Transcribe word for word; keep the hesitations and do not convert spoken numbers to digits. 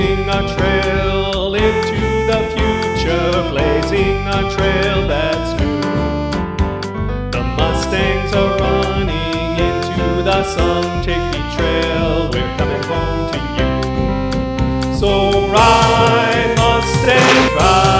blazing a trail into the future, blazing a trail that's new. The Mustangs are running into the sun-takey trail. We're coming home to you. So ride, Mustang, ride.